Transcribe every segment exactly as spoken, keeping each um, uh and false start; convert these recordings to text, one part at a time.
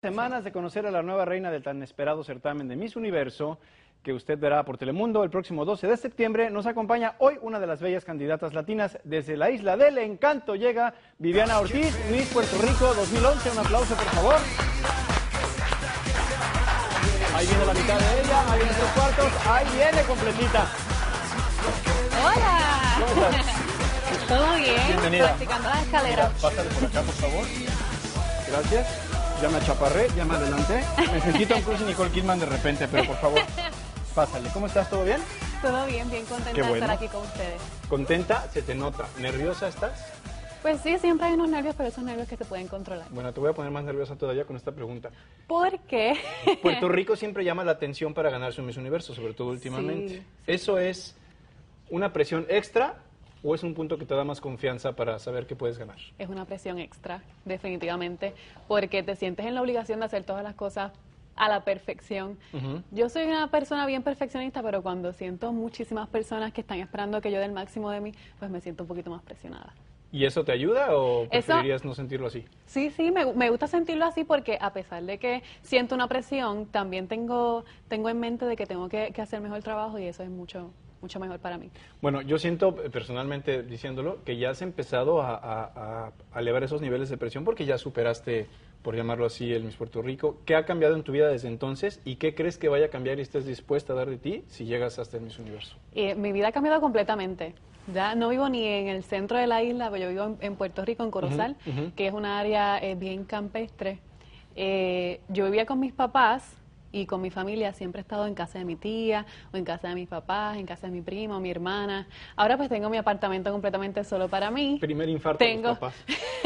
Semanas de conocer a la nueva reina del tan esperado certamen de Miss Universo, que usted verá por Telemundo el próximo doce de septiembre, nos acompaña hoy una de las bellas candidatas latinas. Desde la Isla del Encanto llega Viviana Ortiz, Miss Puerto Rico dos mil once. Un aplauso, por favor. Ahí viene la mitad de ella, ahí viene tres cuartos, ahí viene completita. ¡Hola! ¿Cómo estás? ¿Todo bien? Bienvenida. Practicando las escaleras. Pásale por acá, por favor. Gracias. Ya me achaparré, ya me adelanté. Necesito un Cruz y Nicole Kidman de repente, pero por favor, pásale. ¿Cómo estás? ¿Todo bien? Todo bien, bien contenta Qué bueno. de estar aquí con ustedes. ¿Contenta? Se te nota. ¿Nerviosa estás? Pues sí, siempre hay unos nervios, pero esos nervios que se pueden controlar. Bueno, te voy a poner más nerviosa todavía con esta pregunta. ¿Por qué? Puerto Rico siempre llama la atención para ganarse un Miss Universo, sobre todo últimamente. Sí, sí. ¿Eso es una presión extra o es un punto que te da más confianza para saber que puedes ganar? Es una presión extra, definitivamente, porque te sientes en la obligación de hacer todas las cosas a la perfección. Uh-huh. Yo soy una persona bien perfeccionista, pero cuando siento muchísimas personas que están esperando que yo dé el máximo de mí, pues me siento un poquito más presionada. ¿Y eso te ayuda o preferirías Eso, no sentirlo así? Sí, sí, me, me gusta sentirlo así porque a pesar de que siento una presión, también tengo, tengo en mente de que tengo que, que hacer mejor trabajo y eso es mucho, mucho mejor para mí. Bueno, yo siento eh, personalmente diciéndolo que ya has empezado a, a, a, a elevar esos niveles de presión porque ya superaste, por llamarlo así, el Miss Puerto Rico. ¿Qué ha cambiado en tu vida desde entonces y qué crees que vaya a cambiar y estés dispuesta a dar de ti si llegas hasta el Miss Universo? Eh, mi vida ha cambiado completamente. Ya no vivo ni en el centro de la isla, pero yo vivo en, en Puerto Rico, en Corozal, Uh-huh, uh-huh. que es una área eh, bien campestre. Eh, yo vivía con mis papás y con mi familia, siempre he estado en casa de mi tía, o en casa de mis papás, en casa de mi primo, mi hermana. Ahora pues tengo mi apartamento completamente solo para mí. Primer infarto de Tengo, los papás.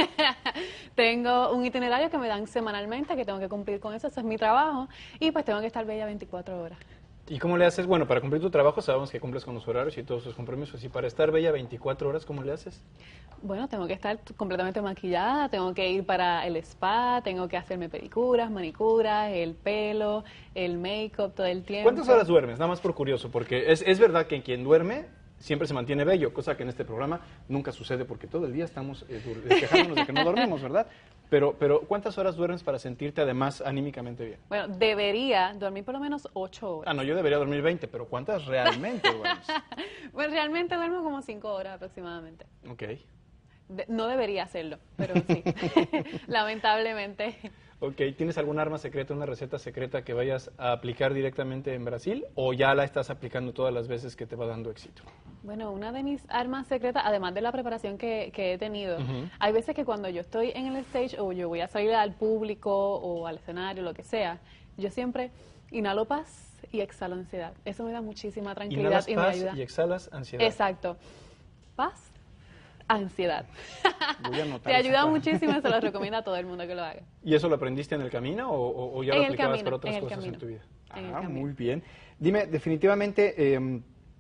tengo un itinerario que me dan semanalmente, que tengo que cumplir con eso, ese es mi trabajo, y pues tengo que estar bella veinticuatro horas. ¿Y cómo le haces? Bueno, para cumplir tu trabajo sabemos que cumples con los horarios y todos tus compromisos. Y para estar bella veinticuatro horas, ¿cómo le haces? Bueno, tengo que estar completamente maquillada, tengo que ir para el spa, tengo que hacerme pedicuras, manicuras, el pelo, el make-up todo el tiempo. ¿Cuántas horas duermes? Nada más por curioso, porque es, es verdad que quien duerme siempre se mantiene bello, cosa que en este programa nunca sucede porque todo el día estamos eh, quejándonos de que no dormimos, ¿verdad? Pero, pero ¿cuántas horas duermes para sentirte además anímicamente bien? Bueno, debería dormir por lo menos ocho horas. Ah, no, yo debería dormir veinte, pero ¿cuántas realmente duermes? Pues realmente duermo como cinco horas aproximadamente. Ok. De- no debería hacerlo, pero sí, lamentablemente. Ok, ¿tienes algún arma secreta, una receta secreta que vayas a aplicar directamente en Brasil o ya la estás aplicando todas las veces que te va dando éxito? Bueno, una de mis armas secretas, además de la preparación que, que he tenido, Ujú. hay veces que cuando yo estoy en el stage o yo voy a salir al público o al escenario, lo que sea, yo siempre inhalo paz y exhalo ansiedad. Eso me da muchísima tranquilidad Inhalas y me paz ayuda. y exhalas ansiedad. Exacto. Paz, ansiedad. Voy a anotar Te esa ayuda parte. muchísimo y se lo recomiendo a todo el mundo que lo haga. ¿Y eso lo aprendiste en el camino o, o- o ya En lo el aplicabas camino, para otras en el cosas en camino, tu vida? en el Ah, camino. muy bien. Dime, definitivamente, eh,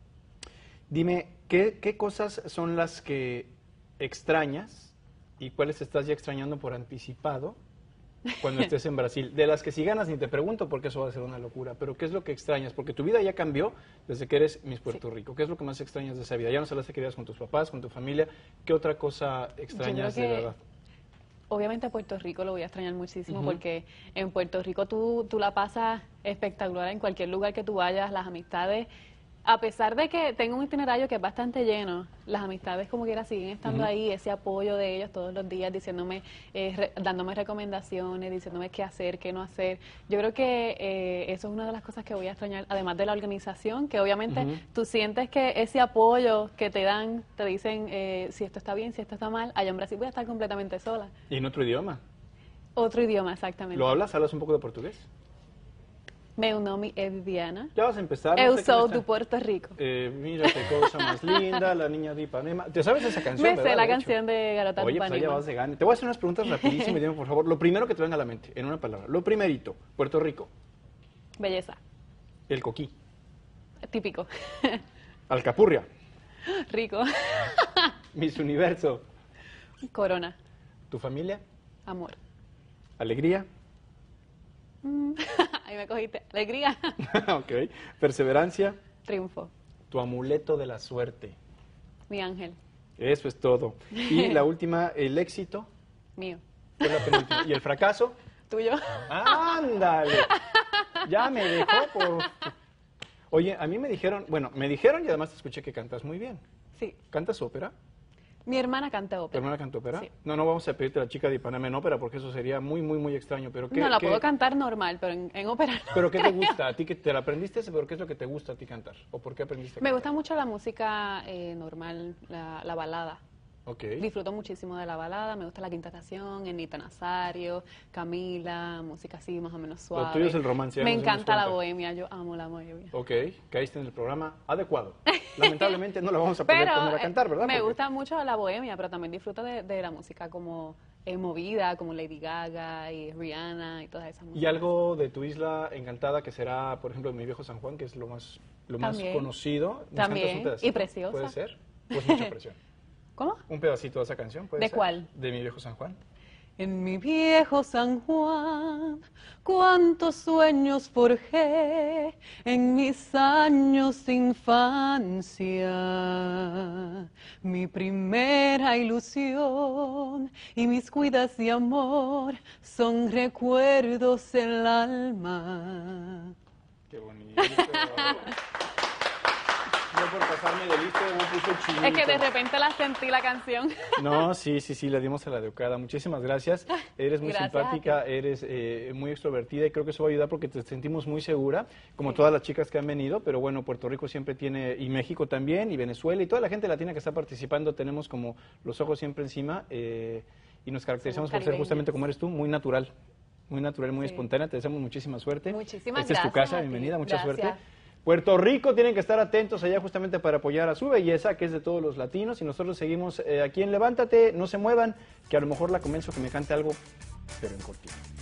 dime, ¿qué, ¿qué cosas son las que extrañas y cuáles estás ya extrañando por anticipado cuando estés en Brasil? De las que si ganas ni te pregunto porque eso va a ser una locura, pero ¿qué es lo que extrañas? Porque tu vida ya cambió desde que eres Miss Puerto Rico. ¿Qué es lo que más extrañas de esa vida? Ya no sabes que querías con tus papás, con tu familia. ¿Qué otra cosa extrañas Yo creo de que- verdad? Obviamente a Puerto Rico lo voy a extrañar muchísimo Ujú. porque en Puerto Rico tú, tú la pasas espectacular en cualquier lugar que tú vayas, las amistades, a pesar de que tengo un itinerario que es bastante lleno, las amistades como quiera siguen estando Ujú. ahí, ese apoyo de ellos todos los días, diciéndome, eh, re- dándome recomendaciones, diciéndome qué hacer, qué no hacer. Yo creo que eh, eso es una de las cosas que voy a extrañar, además de la organización, que obviamente Ujú. tú sientes que ese apoyo que te dan, te dicen eh, si esto está bien, si esto está mal, allá en Brasil voy a estar completamente sola. ¿Y en otro idioma? Otro idioma, exactamente. ¿Lo hablas? ¿Hablas un poco de portugués? Meu nome é Viviana. Ya vas a empezar. Eu no sé sou cómo está. do Puerto Rico. Eh, mira qué cosa más linda, la niña de Ipanema. ¿Te sabes esa canción? Me sé verdad, la de hecho? canción de Garota de Oye, pues allá Ipanema. vas de gane. Te voy a hacer unas preguntas rapidísimas, dime por favor. Lo primero que te venga a la mente, en una palabra. Lo primerito, Puerto Rico, Belleza. el coquí, Típico. alcapurria, Rico. Miss Universo, Corona. tu familia, Amor. alegría, Mm. Ahí me cogiste. Alegría. ok, perseverancia, Triunfo. tu amuleto de la suerte. Mi ángel. Eso es todo. Y la última, el éxito, Mío. fue la penúltima. Y el fracaso, tuyo. ¡Ándale! Ya me dejó por... Oye, a mí me dijeron, bueno, me dijeron y además te escuché que cantas muy bien. Sí. ¿Cantas ópera? Mi hermana canta ¿Tu ópera. hermana canta ópera? Sí. No, no vamos a pedirte a la chica de Ipanema en ópera porque eso sería muy, muy, muy extraño. Pero ¿qué, No, la qué- puedo cantar normal, pero en, en ópera no. ¿Pero qué te gusta? ¿A ti que te la aprendiste? ¿Pero qué es lo que te gusta a ti cantar? ¿O por qué aprendiste a Me cantar? gusta mucho la música eh, normal, la, la balada. Ok. Disfruto muchísimo de la balada, me gusta la Quinta Estación, Enita Nazario, Camila, música así más o menos suave. Lo tuyo es el romance, ya Me nos dimos encanta la cuenta. bohemia, yo amo la bohemia. Ok, caíste en el programa adecuado. Lamentablemente no la vamos a poder Pero poner a cantar, ¿verdad? eh, me Porque- gusta mucho la bohemia, pero también disfruto de, de la música como eh, movida, como Lady Gaga y Rihanna y todas esas músicas. ¿Y algo de tu isla encantada que será, por ejemplo, Mi Viejo San Juan, que es lo más, lo más También. conocido? ¿Nos También. cantas un pedacito? Y Preciosa. ¿Puede ser? Pues mucha presión. ¿Cómo? ¿Un pedacito de esa canción? ¿Puede ¿De ser? cuál? De Mi Viejo San Juan. En mi viejo San Juan, cuántos sueños forjé en mis años de infancia. Mi primera ilusión y mis cuidas de amor son recuerdos del alma. Qué bonito. Yo por pasarme de listo me puse chinito. Es que de repente la sentí la canción. No, sí, sí, sí, le dimos a la de Ocada. Muchísimas gracias. Eres muy Gracias simpática, a ti. eres eh, muy extrovertida y creo que eso va a ayudar porque te sentimos muy segura, como Sí. todas las chicas que han venido, pero bueno, Puerto Rico siempre tiene, y México también, y Venezuela, y toda la gente latina que está participando, tenemos como los ojos siempre encima eh, y nos caracterizamos Somos por ser justamente caribeñas. como eres tú, muy natural. Muy natural, muy Sí. espontánea, te deseamos muchísima suerte. Muchísimas Esta es tu gracias casa, a ti. bienvenida, mucha Gracias. suerte. Puerto Rico tienen que estar atentos allá justamente para apoyar a su belleza, que es de todos los latinos, y nosotros seguimos eh, aquí en Levántate, no se muevan, que a lo mejor la convenzo que me cante algo, pero en cortito.